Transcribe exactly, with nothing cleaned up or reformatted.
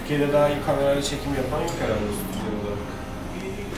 Türkiye'de daha iyi kamerayla çekim yapan yok herhalde.